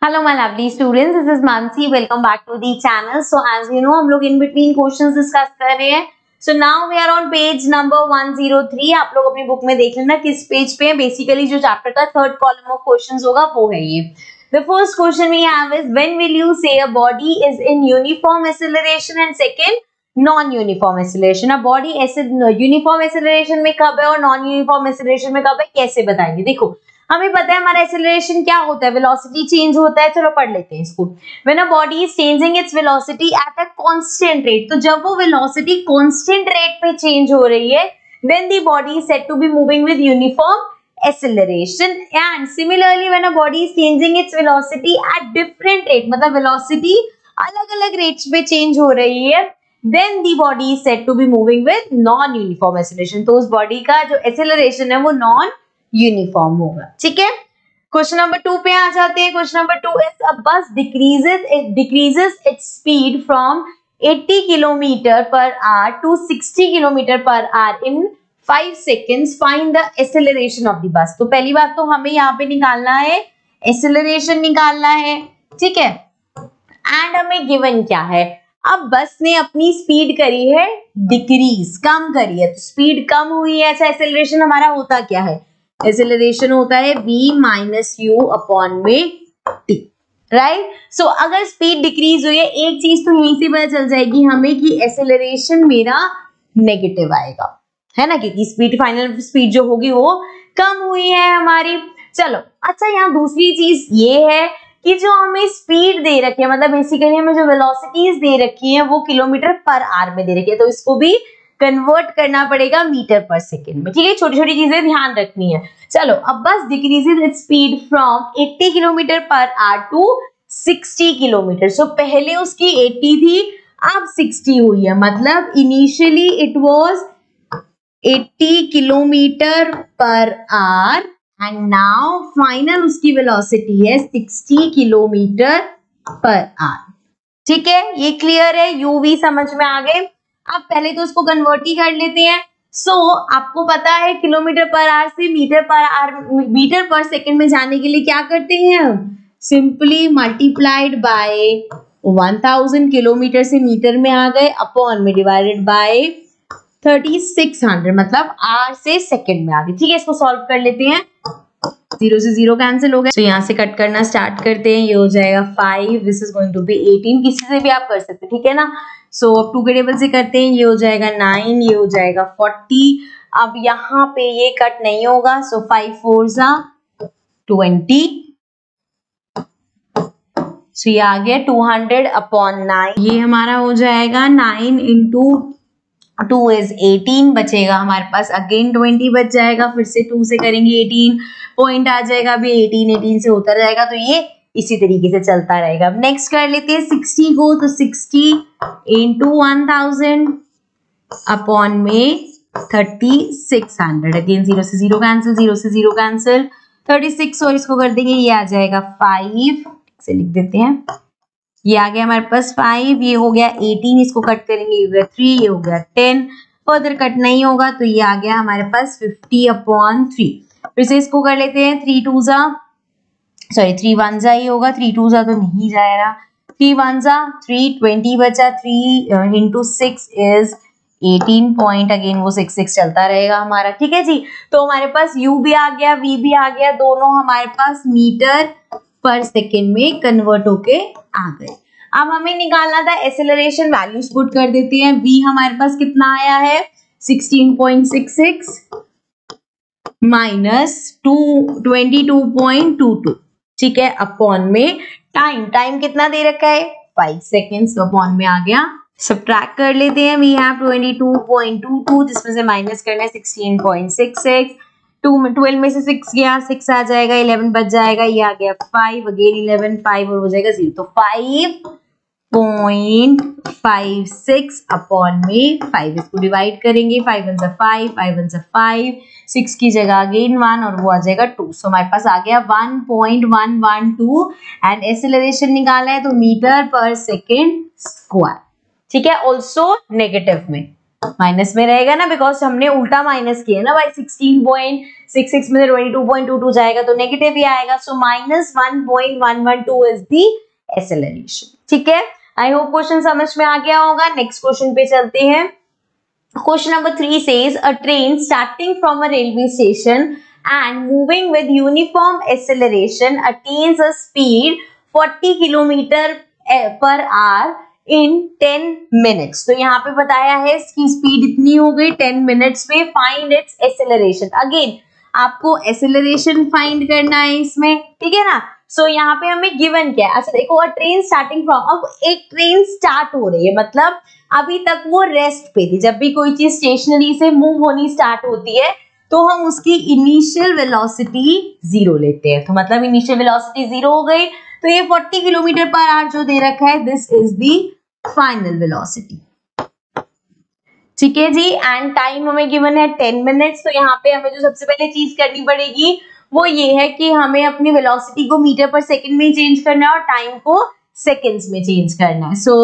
Hello my lovely students, this is Mansi. Welcome back to the channel. So as you know, हम लोग in between questions discuss कर रहे हैं. So now we are on page number 103. आप लोग अपनी book में देख लेना किस पेज पे है. Basically जो चैप्टर का थर्ड कॉलम ऑफ क्वेश्चंस होगा वो है ये. The first question we have is when will you say a body is in uniform acceleration and second non-uniform acceleration. अब body ऐसे uniform acceleration में कब है और non-uniform acceleration में कब है कैसे बताएंगे. देखो हमें पता है हमारा एक्सेलरेशन क्या होता है, वेलोसिटी चेंज होता है. चलो पढ़ लेते हैं इसको. When a body is changing its velocity at a constant rate, तो जब वो वेलोसिटी कांस्टेंट रेट पे चेंज हो रही है then the body is said to be moving with uniform acceleration. And similarly when a body is changing its velocity at different rate, मतलब velocity अलग-अलग rates पे चेंज हो रही है, then the body is said to be moving with non uniform acceleration. तो उस body का जो एक्सेलरेशन है वो नॉन यूनिफॉर्म होगा. ठीक है, क्वेश्चन नंबर 2 पे आ जाते हैं. क्वेश्चन नंबर 2 इज अ बस decreases its speed from 80 kilometre per hour to 60 kilometre per hour in 5 seconds. Find the acceleration of the bus. तो पहली बात तो हमें यहाँ पे निकालना है एक्सेलरेशन निकालना है. ठीक है, एंड हमें गिवन क्या है. अब बस ने अपनी स्पीड करी है डिक्रीज, कम करी है, तो स्पीड कम हुई है. ऐसा एक्सेलरेशन हमारा होता क्या है, एक्सेलरेशन होता है v माइनस यू अपॉन में t, राइट. सो अगर स्पीड डिक्रीज हुई है, एक चीज तो यहीं से पता चल जाएगी हमें कि एक्सेलरेशन मेरा नेगेटिव आएगा, है ना, क्योंकि स्पीड फाइनल स्पीड जो होगी वो कम हुई है हमारी. चलो अच्छा, यहाँ दूसरी चीज ये है कि जो हमें स्पीड दे रखी है, मतलब बेसिकली हमें जो वेलोसिटीज दे रखी है वो किलोमीटर पर आवर में दे रखी है, तो इसको भी कन्वर्ट करना पड़ेगा मीटर पर सेकेंड में. ठीक है, छोटी छोटी चीजें ध्यान रखनी है. चलो, अब bus decreases its speed from 80 kilometre per hour to 60 kilometre. So पहले उसकी 80 थी, अब 60 हुई है, मतलब initially it was 80 kilometre per hour and now final उसकी वेलोसिटी है 60 किलोमीटर पर आवर. ठीक है, ये क्लियर है, यूवी समझ में आ गए. अब पहले तो उसको कन्वर्ट ही कर लेते हैं. सो आपको पता है किलोमीटर पर आवर से मीटर पर सेकंड में जाने के लिए क्या करते हैं हम, सिंपली मल्टीप्लाइड बाय 1000, किलोमीटर से मीटर में आ गए, अपॉन में डिवाइडेड बाय 3600, मतलब आवर से सेकंड में आ गए. ठीक है, इसको सॉल्व कर लेते हैं. 0 से 0 कैंसिल हो गया, तो यहाँ से कट करना स्टार्ट करते हैं. ये हो जाएगा 5, this is going to be 18. किसी से भी आप कर सकते हैं, ठीक है ना. सो अब 2 के टेबल से करते हैं. ये हो जाएगा 9, ये हो जाएगा 40. अब यहाँ पे ये कट नहीं होगा, सो 5 4 20. सो ये आ गया 200 अपॉन 9. ये हमारा हो जाएगा 9 इंटू 2 इज 18. बचेगा हमारे पास अगेन 20 बच जाएगा, फिर से 2 से करेंगे 18 पॉइंट आ जाएगा. अभी 18 से होता रहेगा, तो ये इसी तरीके से चलता रहेगा. अब नेक्स्ट कर लेते हैं 60 को, तो 60 इंटू 1000 अपॉन में 3600. अगेन 0 से 0 कैंसिल, 0 से 0 कैंसिल, 36 और इसको कर देंगे, ये आ जाएगा 5 से लिख देते हैं. ये आ गया हमारे पास 5, ये हो गया 18, इसको कट करेंगे, ये हो गया 3, ये हो गया 10, फर्दर कट नहीं होगा, तो ये आ गया हमारे पास 50 अपॉन 3. फिर से इसको कर लेते हैं. 3 1 ही होगा, 3 2 तो नहीं जाएगा. 3 1 3, 20 बचा. 3 इंटू 6 इज 18 पॉइंट. अगेन वो 6 6 चलता रहेगा हमारा. ठीक है जी, तो हमारे पास u भी आ गया, v भी आ गया, दोनों हमारे पास मीटर पर सेकेंड में कन्वर्ट होके आ गए. अब हमें निकालना था एक्सेलरेशन, वैल्यूज पुट कर देते हैं. v हमारे पास कितना आया है 16.66 माइनस 22.22. ठीक है, अपॉन में टाइम कितना दे रखा है 5 सेकेंड्स, तो अपॉन में आ गया. सब्ट्रैक्ट कर लेते हैं. वी हैव 22.22, जिसमें से माइनस करना है 16.66. 12 में से 6 गया, 6 आ जाएगा, 11 बच जाएगा, ये आ गया 5, अगेन 11, 5 और हो जाएगा 0, तो 5.56 अपॉन में 5. इसको डिवाइड करेंगे, 5 1 5, 5 1 5, 6 की जगह अगेन 1 और वो आ जाएगा 2. सो हमारे पास आ गया 1.112 एंड एक्सेलरेशन निकाला है तो मीटर पर सेकेंड स्क्वायर. ठीक है, ऑल्सो नेगेटिव में. माइनस में रहेगा ना, बिकॉज हमने उल्टा माइनस किया ना भाई, 16.66 में 22.22 जाएगा तो नेगेटिव ही आएगा। So -1.112 is the acceleration. ठीक है, आई होप क्वेश्चन समझ में आ गया होगा। नेक्स्ट क्वेश्चन पे चलते हैं। Question number 3 says a train starting from a railway station and moving with uniform acceleration attains a speed 40 kilometre per hour in 10 minutes। तो यहाँ पे बताया है इसकी स्पीड इतनी हो गई 10 मिनट्स में, फाइंड इट्स एक्सेलरेशन। अगेन आपको एक्सेलरेशन फाइंड करना है इसमें, ठीक है ना। सो यहाँ पे हमें गिवन क्या है, अच्छा देखो, ट्रेन स्टार्टिंग फ्रॉम, अब एक ट्रेन स्टार्ट हो रही है, मतलब अभी तक वो रेस्ट पे थी। जब भी कोई चीज स्टेशनरी से मूव होनी स्टार्ट होती है तो हम उसकी इनिशियल वेलोसिटी 0 लेते हैं, तो मतलब इनिशियल वेलोसिटी 0 हो गई। तो ये 40 किलोमीटर पर आवर जो दे रखा है, this is the final velocity. ठीक है जी, एंड टाइम हमें गिवन है 10 मिनट्स। तो यहाँ पे हमें जो सबसे पहले चीज करनी पड़ेगी वो ये है कि हमें अपनी वेलोसिटी को मीटर पर सेकंड में चेंज करना है और टाइम को सेकंड्स में चेंज करना है। So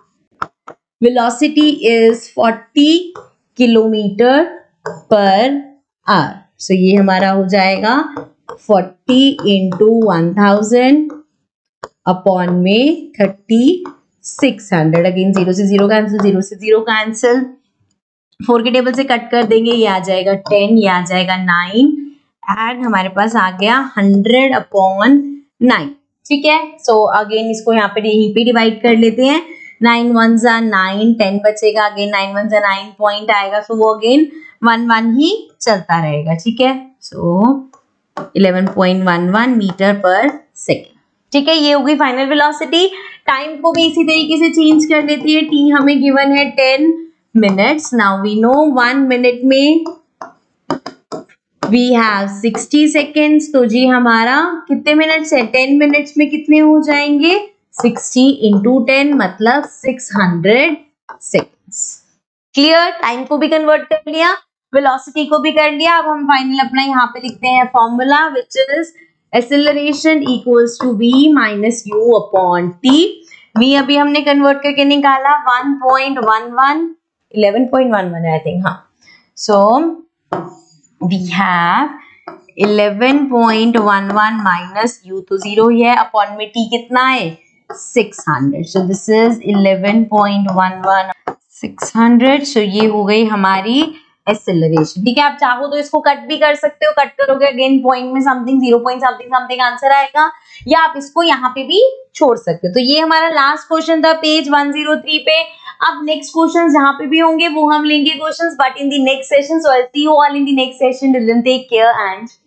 velocity is 40 kilometre per hour. So ये हमारा हो जाएगा 40 इंटू 1000 अपॉन में 3600। अगेन 0 से 0 कैंसिल, 0 से 0 कैंसिल, 4 के टेबल से कट कर देंगे, ये आ जाएगा 10, ये आ जाएगा 9 एंड हमारे पास आ गया 100 अपॉन 9। ठीक है, सो अगेन इसको यहाँ पे यहीं पे डिवाइड कर लेते हैं। 9 1 जा 9, 10 बचेगा, अगेन 9 1 जा 9 पॉइंट आएगा, सो वो अगेन 1 1 ही चलता रहेगा। ठीक है, सो 11.11 मीटर पर सेकेंड। ठीक है, ये होगी फाइनल वेलोसिटी। टाइम को भी इसी तरीके से चेंज कर लेती है। टी हमें गिवन है 10 minutes. Now we know 1 minute में वी हैव 60 सेकेंड्स। तो जी हमारा कितने मिनट्स है, 10 मिनट्स में कितने हो जाएंगे, 60 इंटू 10 मतलब 600 सेकेंड्स। क्लियर, टाइम को भी कन्वर्ट कर लिया, वेलोसिटी को भी कर लिया। अब हम फाइनल अपना यहाँ पे लिखते हैं formula, which is acceleration equals to v minus u upon t। v अभी हमने कन्वर्ट करके निकाला 1.11, 11.11 है आई थिंक, हाँ। So we have 11.11 minus u तो 0 ही है, अपॉन में t कितना है 600। So this is 11.11 600। सो ये हो गई हमारी एक्सेलरेशन। ठीक है, आप चाहो तो इसको कट भी कर सकते हो, कट करोगे अगेन पॉइंट में something 0 point something something answer आएगा, या आप इसको यहाँ पे भी छोड़ सकते हो। तो ये हमारा लास्ट क्वेश्चन था पेज 103 पे। अब नेक्स्ट क्वेश्चंस जहाँ पे भी होंगे वो हम लेंगे questions, but in the next session. So I see you all in the next session. Till then take care and